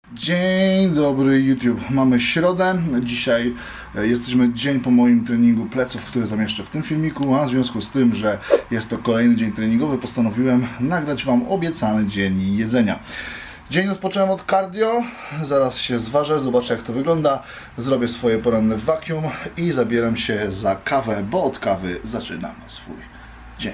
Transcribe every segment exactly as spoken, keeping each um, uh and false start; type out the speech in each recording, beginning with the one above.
Dzień dobry YouTube, mamy środę, dzisiaj jesteśmy dzień po moim treningu pleców, który zamieszczę w tym filmiku, a w związku z tym, że jest to kolejny dzień treningowy, postanowiłem nagrać Wam obiecany dzień jedzenia. Dzień rozpocząłem od cardio, zaraz się zważę, zobaczę jak to wygląda, zrobię swoje poranne vacuum i zabieram się za kawę, bo od kawy zaczynam swój dzień.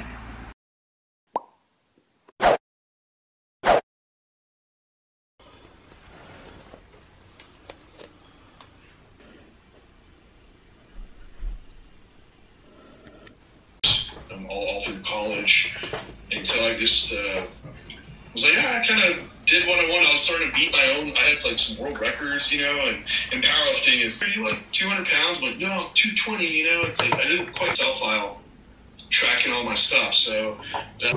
All, all through college until I just uh, was like, yeah, I kind of did what I wanted. I was starting to beat my own. I had like some world records, you know, and, and powerlifting is pretty like two hundred pounds, but no, two twenty, you know. It's like I didn't quite self-file tracking all my stuff, so that.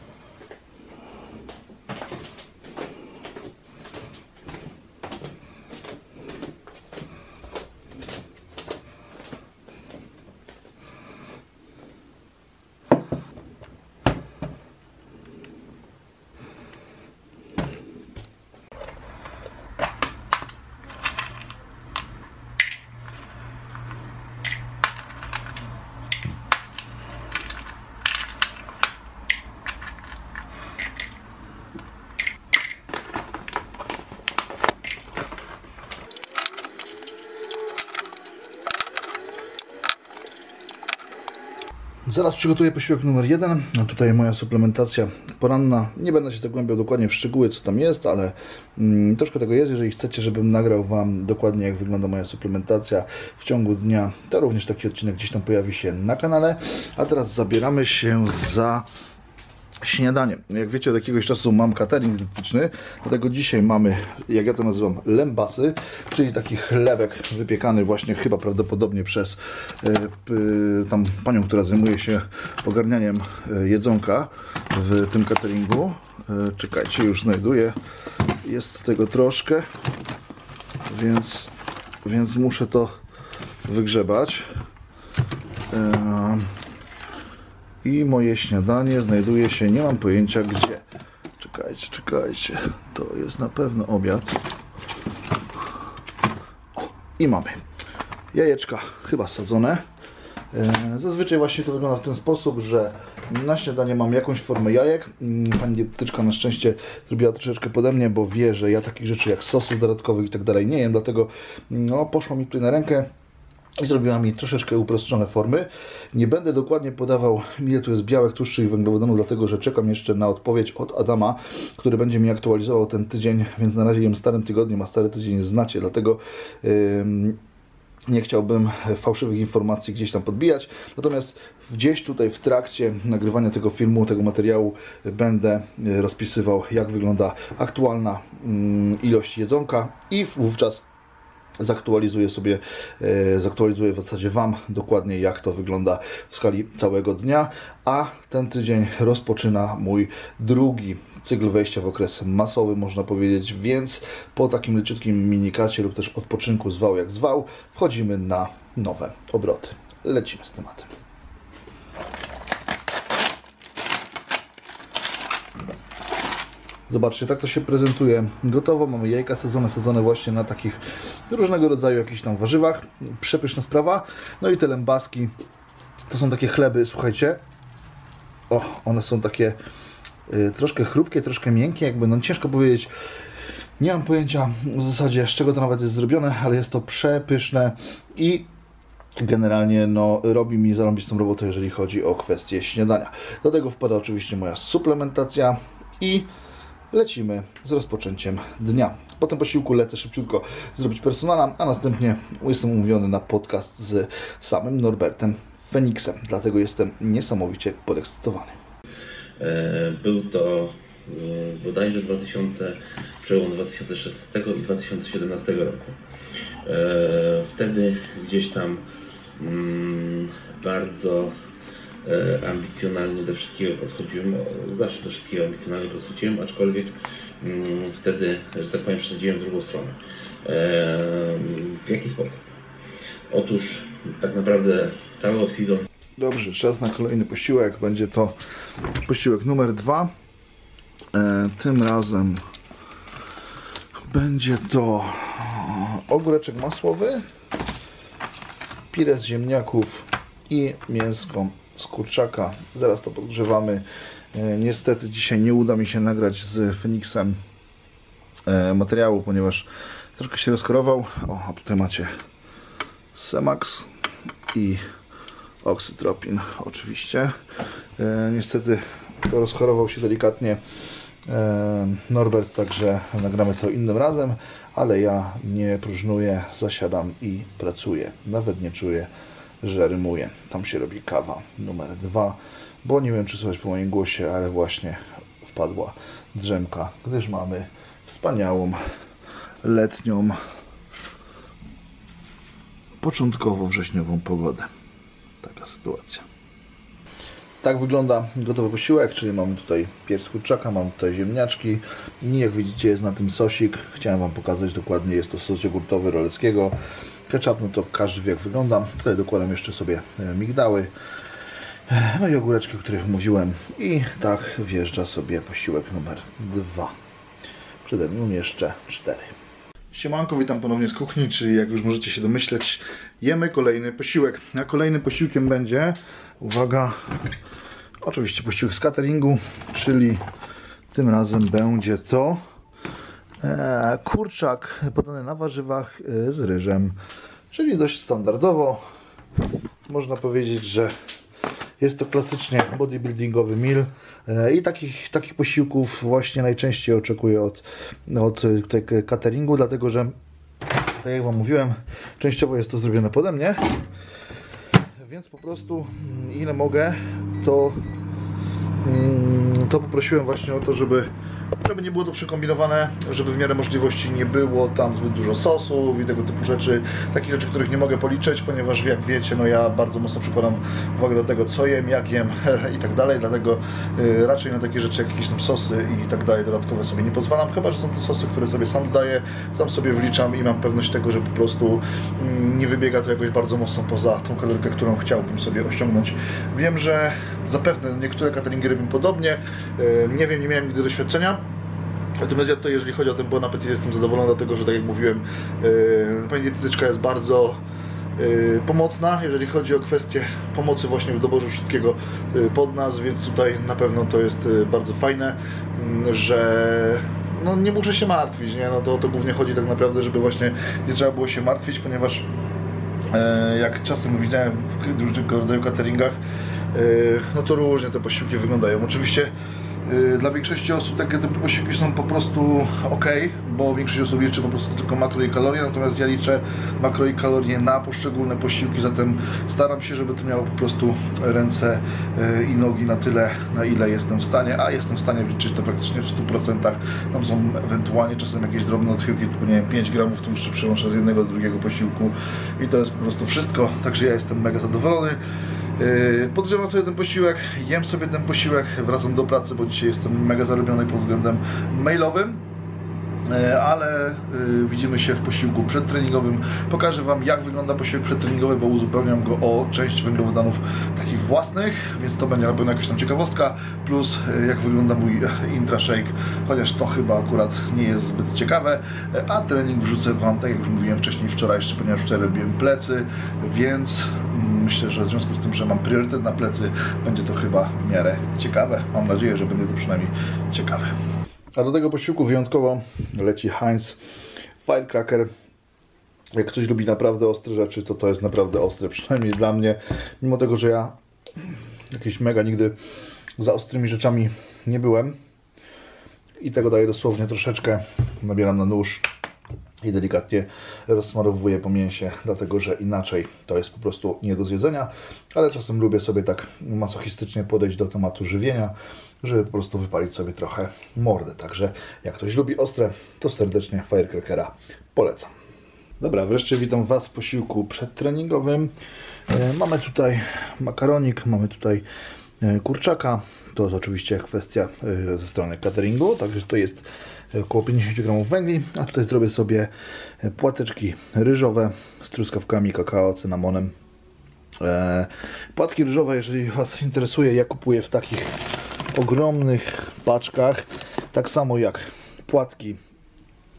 Zaraz przygotuję posiłek numer jeden. No tutaj moja suplementacja poranna. Nie będę się zagłębiał dokładnie w szczegóły, co tam jest, ale mm, troszkę tego jest. Jeżeli chcecie, żebym nagrał Wam dokładnie, jak wygląda moja suplementacja w ciągu dnia, to również taki odcinek gdzieś tam pojawi się na kanale. A teraz zabieramy się za śniadanie. Jak wiecie, od jakiegoś czasu mam catering dietetyczny, dlatego dzisiaj mamy, jak ja to nazywam, lembasy, czyli taki chlebek wypiekany właśnie chyba prawdopodobnie przez y, y, tam panią, która zajmuje się ogarnianiem y, jedzonka w tym cateringu. Y, czekajcie, już znajduję. Jest tego troszkę, więc, więc muszę to wygrzebać. Y, I moje śniadanie znajduje się, nie mam pojęcia gdzie. Czekajcie, czekajcie. To jest na pewno obiad. O, i mamy. Jajeczka chyba sadzone. Zazwyczaj właśnie to wygląda w ten sposób, że na śniadanie mam jakąś formę jajek. Pani dietetyczka na szczęście zrobiła troszeczkę pode mnie, bo wie, że ja takich rzeczy jak sosów dodatkowych i tak dalej nie jem, dlatego no, poszło mi tutaj na rękę i zrobiła mi troszeczkę uproszczone formy. Nie będę dokładnie podawał, ile tu jest białek, tłuszczy i węglowodanów, dlatego że czekam jeszcze na odpowiedź od Adama, który będzie mi aktualizował ten tydzień, więc na razie jem starym tygodniem, a stary tydzień znacie, dlatego yy, nie chciałbym fałszywych informacji gdzieś tam podbijać. Natomiast gdzieś tutaj w trakcie nagrywania tego filmu, tego materiału będę rozpisywał, jak wygląda aktualna yy, ilość jedzonka i wówczas zaktualizuję sobie, e, zaktualizuję w zasadzie Wam dokładnie, jak to wygląda w skali całego dnia, a ten tydzień rozpoczyna mój drugi cykl wejścia w okres masowy, można powiedzieć, więc po takim leciutkim minikacie lub też odpoczynku zwał jak zwał, wchodzimy na nowe obroty. Lecimy z tematem. Zobaczcie, tak to się prezentuje gotowo. Mamy jajka sadzone, sadzone właśnie na takich różnego rodzaju jakichś tam warzywach. Przepyszna sprawa. No i te lębaski to są takie chleby, słuchajcie. O, one są takie y, troszkę chrupkie, troszkę miękkie, jakby no ciężko powiedzieć. Nie mam pojęcia w zasadzie, z czego to nawet jest zrobione, ale jest to przepyszne i generalnie no, robi mi zarąbistą robotę, jeżeli chodzi o kwestię śniadania. Do tego wpada oczywiście moja suplementacja i lecimy z rozpoczęciem dnia. Po tym posiłku lecę szybciutko zrobić personala, a następnie jestem umówiony na podcast z samym Norbertem Feniksem. Dlatego jestem niesamowicie podekscytowany. Był to bodajże dwa tysiące, przełom dwa tysiące szesnastego i dwa tysiące siedemnastego roku. Wtedy gdzieś tam bardzo ambicjonalnie do wszystkiego podchodziłem, zawsze do wszystkiego ambicjonalnie podchodziłem, aczkolwiek mm, wtedy, że tak powiem, przesadziłem w drugą stronę. W jaki sposób? Otóż tak naprawdę cały off-season. Dobrze, czas na kolejny posiłek. Będzie to posiłek numer dwa. E, tym razem będzie to ogóreczek masłowy, pire z ziemniaków i mięsko z kurczaka. Zaraz to podgrzewamy. Niestety dzisiaj nie uda mi się nagrać z Feniksem materiału, ponieważ troszkę się rozchorował. O, a tutaj macie Semax i oksytropin oczywiście. Niestety rozchorował się delikatnie Norbert, także nagramy to innym razem, ale ja nie próżnuję, zasiadam i pracuję. Nawet nie czuję, że rymuję. Tam się robi kawa numer dwa, bo nie wiem, czy słychać po moim głosie, ale właśnie wpadła drzemka, gdyż mamy wspaniałą letnią, początkowo wrześniową pogodę. Taka sytuacja. Tak wygląda gotowy posiłek, czyli mamy tutaj pierś z kurczaka, mamy tutaj ziemniaczki i jak widzicie jest na tym sosik. Chciałem Wam pokazać dokładnie, jest to sos jogurtowy Roleckiego. Ketchup, no to każdy wie jak wygląda. Tutaj dokładam jeszcze sobie migdały, no i ogóreczki, o których mówiłem. I tak wjeżdża sobie posiłek numer dwa. Przede mną jeszcze cztery. Siemanko, witam ponownie z kuchni, czyli jak już możecie się domyśleć, jemy kolejny posiłek. A kolejnym posiłkiem będzie, uwaga, oczywiście posiłek z cateringu, czyli tym razem będzie to e, kurczak podany na warzywach e, z ryżem, czyli dość standardowo. Można powiedzieć, że jest to klasycznie bodybuildingowy meal e, i takich, takich posiłków właśnie najczęściej oczekuję od, od cateringu, dlatego że, tak jak Wam mówiłem, częściowo jest to zrobione pode mnie, więc po prostu ile mogę, to, to poprosiłem właśnie o to, żeby żeby nie było to przekombinowane, żeby w miarę możliwości nie było tam zbyt dużo sosów i tego typu rzeczy, takich rzeczy, których nie mogę policzyć, ponieważ jak wiecie, no ja bardzo mocno przykładam uwagę do tego, co jem, jak jem i tak dalej, dlatego y, raczej na takie rzeczy jak jakieś tam sosy i tak dalej dodatkowe sobie nie pozwalam, chyba że są to sosy, które sobie sam dodaję, sam sobie wliczam i mam pewność tego, że po prostu y, nie wybiega to jakoś bardzo mocno poza tą kalorkę, którą chciałbym sobie osiągnąć. Wiem, że zapewne niektóre cateringi robią podobnie, y, nie wiem, nie miałem nigdy doświadczenia. Natomiast ja tutaj, jeżeli chodzi o ten bon appetit, jestem zadowolony, dlatego że, tak jak mówiłem, yy, pani dietetyczka jest bardzo yy, pomocna, jeżeli chodzi o kwestię pomocy właśnie w doborze wszystkiego yy, pod nas, więc tutaj na pewno to jest yy, bardzo fajne, yy, że no, nie muszę się martwić, nie? No, to, to głównie chodzi tak naprawdę, żeby właśnie nie trzeba było się martwić, ponieważ yy, jak czasem widziałem w różnego rodzaju cateringach, yy, no to różnie te posiłki wyglądają. Oczywiście dla większości osób takie typy posiłki są po prostu ok, bo większość osób liczy po prostu tylko makro i kalorie, natomiast ja liczę makro i kalorie na poszczególne posiłki, zatem staram się, żeby to miało po prostu ręce i nogi na tyle, na ile jestem w stanie, a jestem w stanie liczyć to praktycznie w stu procentach. Tam są ewentualnie czasem jakieś drobne odchyłki, typu nie wiem, pięć gramów tłuszczu przełączę z jednego do drugiego posiłku i to jest po prostu wszystko, także ja jestem mega zadowolony. Podgrzewam sobie ten posiłek, jem sobie ten posiłek, wracam do pracy, bo dzisiaj jestem mega zarobiony pod względem mailowym, ale widzimy się w posiłku przedtreningowym. Pokażę Wam, jak wygląda posiłek przedtreningowy, bo uzupełniam go o część węglowodanów takich własnych, więc to będzie na pewno jakaś tam ciekawostka, plus jak wygląda mój intrashake, chociaż to chyba akurat nie jest zbyt ciekawe, a trening wrzucę Wam, tak jak już mówiłem wcześniej, wczoraj jeszcze, ponieważ wczoraj robiłem plecy, więc myślę, że w związku z tym, że mam priorytet na plecy, będzie to chyba w miarę ciekawe. Mam nadzieję, że będzie to przynajmniej ciekawe. A do tego posiłku wyjątkowo leci Heinz Firecracker. Jak ktoś lubi naprawdę ostre rzeczy, to to jest naprawdę ostre, przynajmniej dla mnie. Mimo tego, że ja jakieś mega nigdy za ostrymi rzeczami nie byłem. I tego daję dosłownie troszeczkę. Nabieram na nóż i delikatnie rozsmarowuję po mięsie, dlatego że inaczej to jest po prostu nie do zjedzenia, ale czasem lubię sobie tak masochistycznie podejść do tematu żywienia, żeby po prostu wypalić sobie trochę mordę. Także jak ktoś lubi ostre, to serdecznie Firecrackera polecam. Dobra, wreszcie witam Was w posiłku przedtreningowym. E, mamy tutaj makaronik, mamy tutaj e, kurczaka. To jest oczywiście kwestia e, ze strony cateringu, także to jest około pięćdziesiąt gramów węgli, a tutaj zrobię sobie płateczki ryżowe z truskawkami, kakao, cynamonem. E, płatki ryżowe, jeżeli Was interesuje, ja kupuję w takich ogromnych paczkach, tak samo jak płatki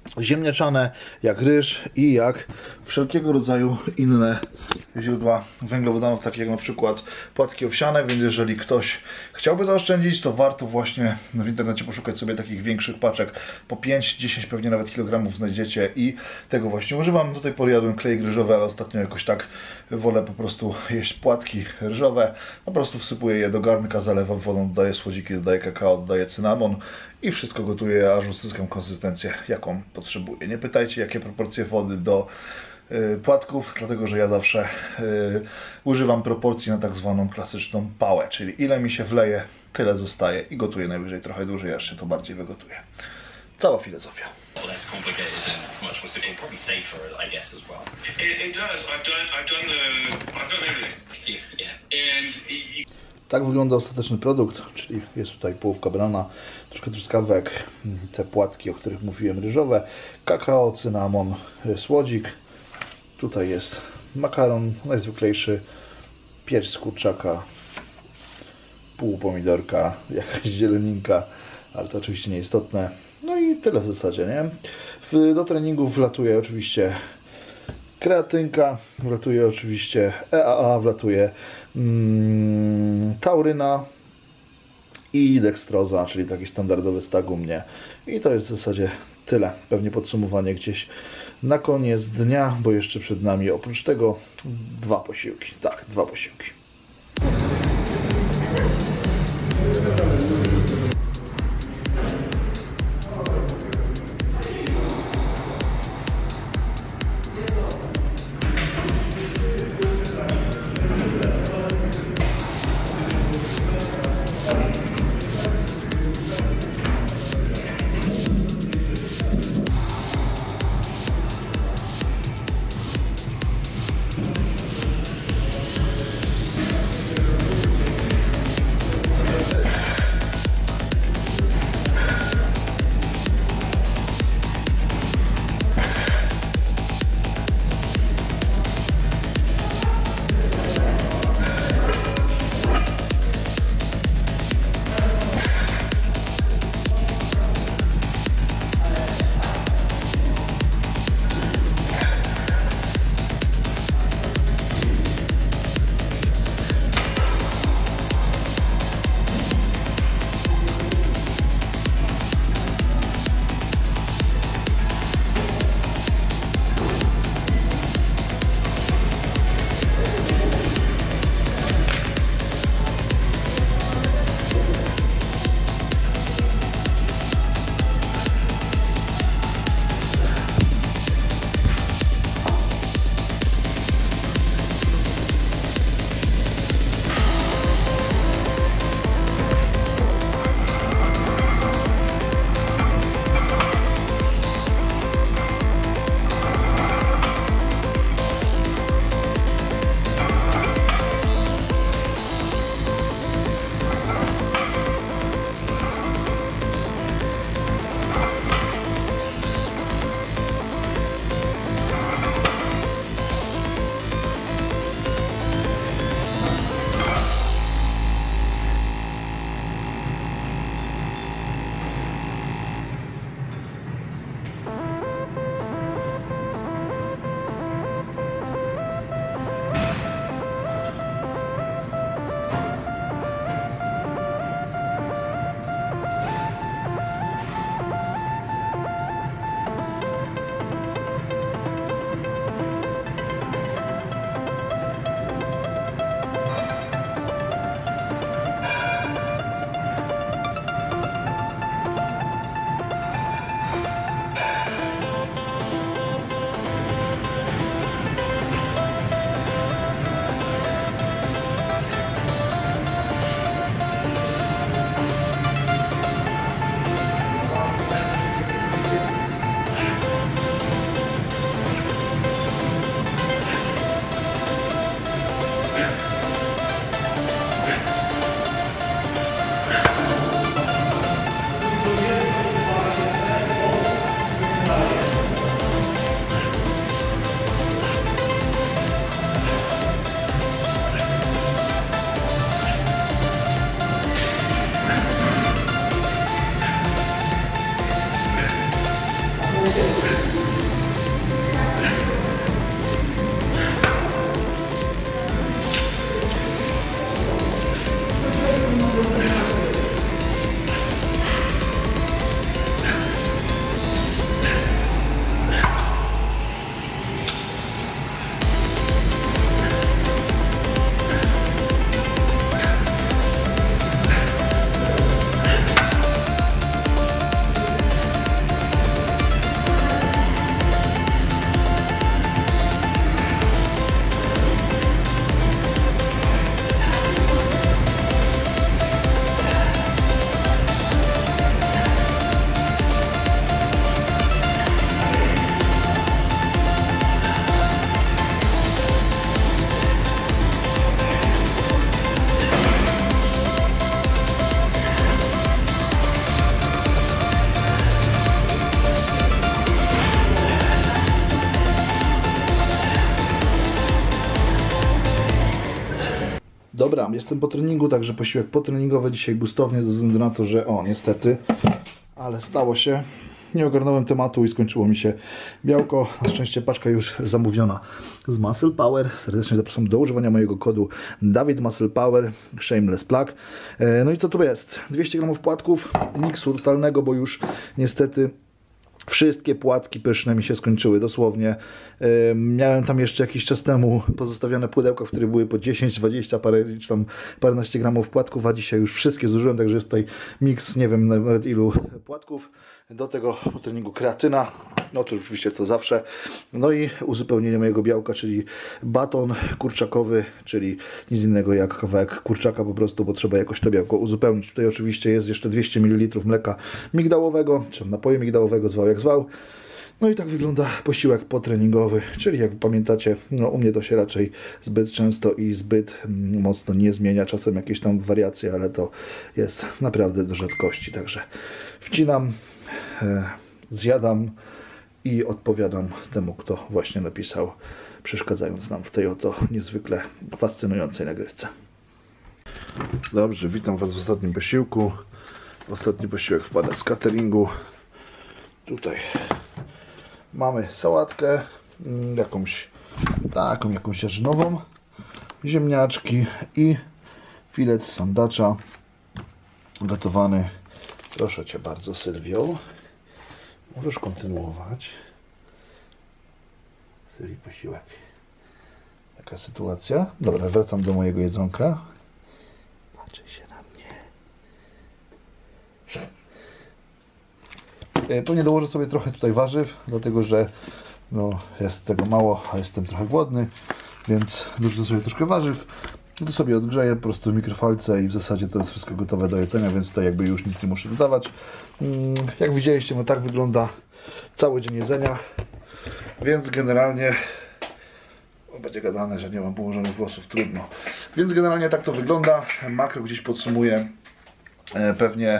ziemniaczane, jak ryż i jak wszelkiego rodzaju inne źródła węglowodanów, takie jak na przykład płatki owsiane, więc jeżeli ktoś chciałby zaoszczędzić, to warto właśnie w internecie poszukać sobie takich większych paczek, po pięć, dziesięć pewnie nawet kilogramów znajdziecie i tego właśnie używam. Do tej pory jadłem klejek ryżowy, ale ostatnio jakoś tak wolę po prostu jeść płatki ryżowe, po prostu wsypuję je do garnka, zalewam wodą, dodaję słodziki, dodaję kakao, dodaję cynamon i wszystko gotuję, aż uzyskam konsystencję, jaką potrzebuję. Nie pytajcie, jakie proporcje wody do y, płatków, dlatego że ja zawsze y, używam proporcji na tak zwaną klasyczną pałę, czyli ile mi się wleje, tyle zostaje i gotuję najwyżej trochę dłużej, aż się to bardziej wygotuje. Cała filozofia. Less complicated and much more simple, probably safer, I guess, as well. It, it does. I've done. I've done the. I've done everything. Yeah, yeah. And y, Tak wygląda ostateczny produkt, czyli jest tutaj połówka banana, troszkę truskawek, te płatki, o których mówiłem, ryżowe, kakao, cynamon, słodzik. Tutaj jest makaron najzwyklejszy, pierś z kurczaka, pół pomidorka, jakaś zieleninka, ale to oczywiście nieistotne. No i tyle w zasadzie, nie? W, do treningu wlatuje oczywiście kreatynka, wlatuje oczywiście E A A, wlatuje mm, tauryna i dekstroza, czyli taki standardowy stag u mnie. I to jest w zasadzie tyle. Pewnie podsumowanie gdzieś na koniec dnia, bo jeszcze przed nami oprócz tego dwa posiłki. Tak, dwa posiłki. Dobra, jestem po treningu, także posiłek potreningowy dzisiaj gustownie, ze względu na to, że o, niestety, ale stało się. Nie ogarnąłem tematu i skończyło mi się białko. Na szczęście paczka już zamówiona z Muscle Power. Serdecznie zapraszam do używania mojego kodu Dawid Muscle Power, Shameless Plug. No i co tu jest? dwieście gramów płatków, miksu totalnego, bo już niestety wszystkie płatki pyszne mi się skończyły, dosłownie. Yy, miałem tam jeszcze jakiś czas temu pozostawione pudełka, w których były po dziesięć, dwadzieścia, parę, czy tam paręnaście gramów płatków, a dzisiaj już wszystkie zużyłem, także jest tutaj miks, nie wiem nawet ilu płatków. Do tego po treningu kreatyna, no to oczywiście to zawsze. No i uzupełnienie mojego białka, czyli baton kurczakowy, czyli nic innego jak kawałek kurczaka po prostu, bo trzeba jakoś to białko uzupełnić. Tutaj oczywiście jest jeszcze dwieście mililitrów mleka migdałowego, czy napoju migdałowego, zwał jak zwał. No i tak wygląda posiłek potreningowy, czyli jak pamiętacie, no u mnie to się raczej zbyt często i zbyt mocno nie zmienia, czasem jakieś tam wariacje, ale to jest naprawdę do rzadkości, także wcinam, e, zjadam i odpowiadam temu, kto właśnie napisał, przeszkadzając nam w tej oto niezwykle fascynującej nagrywce. Dobrze, witam Was w ostatnim posiłku. Ostatni posiłek wpada z cateringu. Tutaj mamy sałatkę, jakąś taką, jakąś jarzynową, ziemniaczki i filet z sandacza gotowany. Proszę Cię bardzo, Sylwio. Możesz kontynuować. Sylwii posiłek. Taka sytuacja. Dobra, wracam do mojego jedzonka. Patrzy się na mnie. Pewnie dołożę sobie trochę tutaj warzyw, dlatego że no, jest tego mało, a jestem trochę głodny, więc dorzucę sobie troszkę warzyw. To sobie odgrzeję po prostu w mikrofalce i w zasadzie to jest wszystko gotowe do jedzenia, więc tutaj jakby już nic nie muszę dodawać. Jak widzieliście, no tak wygląda cały dzień jedzenia, więc generalnie o, będzie gadane, że nie mam położonych włosów, trudno. Więc generalnie tak to wygląda. Makro gdzieś podsumuję pewnie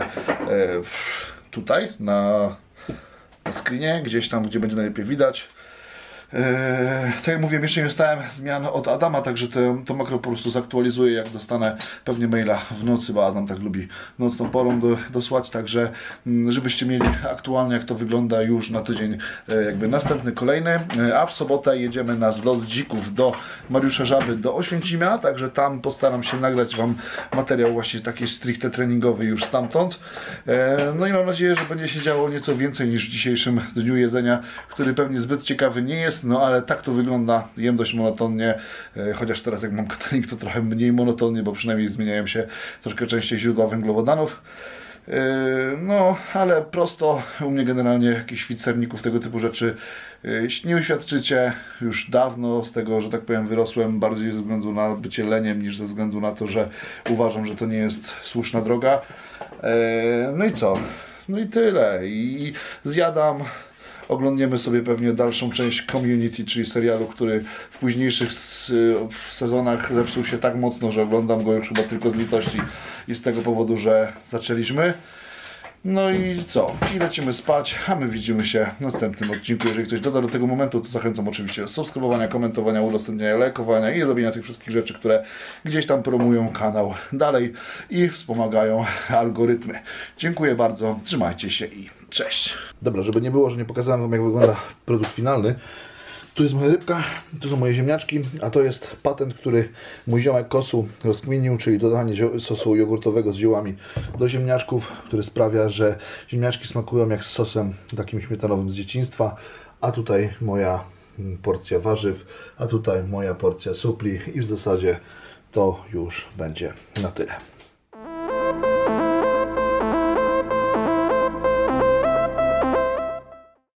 tutaj na, na screenie, gdzieś tam, gdzie będzie najlepiej widać. Eee, tak jak mówię, jeszcze nie dostałem zmian od Adama, także to, to makro po prostu zaktualizuję, jak dostanę pewnie maila w nocy, bo Adam tak lubi nocną porą do, dosłać, także żebyście mieli aktualnie, jak to wygląda już na tydzień e, jakby następny, kolejny, e, a w sobotę jedziemy na zlot dzików do Mariusza Żaby, do Oświęcimia, także tam postaram się nagrać Wam materiał właśnie taki stricte treningowy już stamtąd. E, no i mam nadzieję, że będzie się działo nieco więcej niż w dzisiejszym dniu jedzenia, który pewnie zbyt ciekawy nie jest. No ale tak to wygląda, jem dość monotonnie, chociaż teraz jak mam catering to trochę mniej monotonnie, bo przynajmniej zmieniają się troszkę częściej źródła węglowodanów. No, ale prosto, u mnie generalnie jakichś świt serników, tego typu rzeczy nie uświadczycie już dawno, z tego, że tak powiem, wyrosłem bardziej ze względu na bycie leniem, niż ze względu na to, że uważam, że to nie jest słuszna droga. No i co? No i tyle. I zjadam. Oglądniemy sobie pewnie dalszą część Community, czyli serialu, który w późniejszych sezonach zepsuł się tak mocno, że oglądam go już chyba tylko z litości i z tego powodu, że zaczęliśmy. No i co? I lecimy spać, a my widzimy się w następnym odcinku. Jeżeli ktoś doda do tego momentu, to zachęcam oczywiście do subskrybowania, komentowania, udostępniania, lajkowania i robienia tych wszystkich rzeczy, które gdzieś tam promują kanał dalej i wspomagają algorytmy. Dziękuję bardzo, trzymajcie się i cześć. Dobra, żeby nie było, że nie pokazałem Wam, jak wygląda produkt finalny. Tu jest moja rybka, tu są moje ziemniaczki, a to jest patent, który mój ziomek Kosu rozkminił, czyli dodanie sosu jogurtowego z ziołami do ziemniaczków, który sprawia, że ziemniaczki smakują jak z sosem takim śmietanowym z dzieciństwa, a tutaj moja porcja warzyw, a tutaj moja porcja supli i w zasadzie to już będzie na tyle.